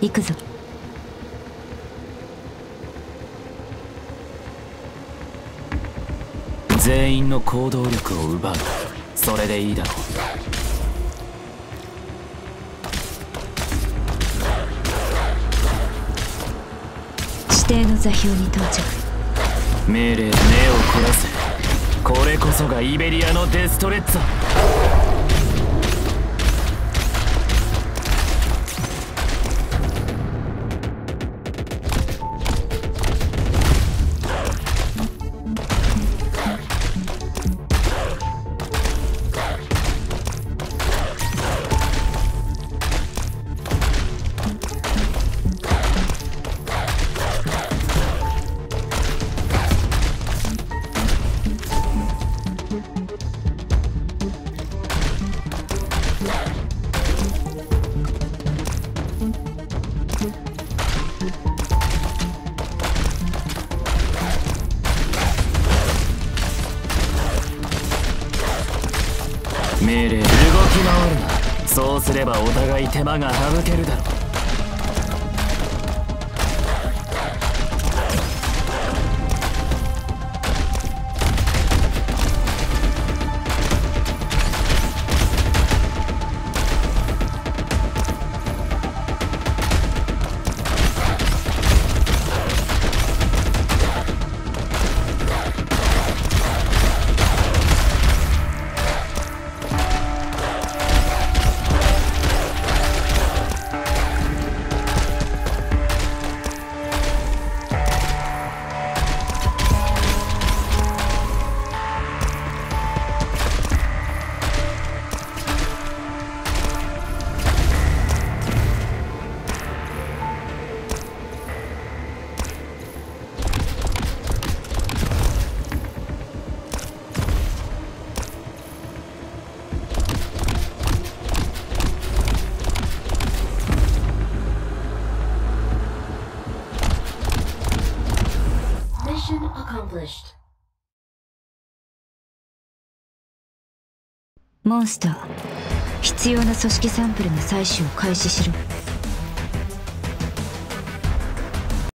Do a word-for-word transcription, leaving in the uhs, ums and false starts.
行くぞ。 全員の行動力を奪う。それでいいだろう。 指定の座標に到着。 命令、目を凝らせ。これこそがイベリアのデストレッツァ。命令、動き回るな。そうすればお互い手間が省けるだろう。 モンスター、必要な組織サンプルの採取を開始しろ。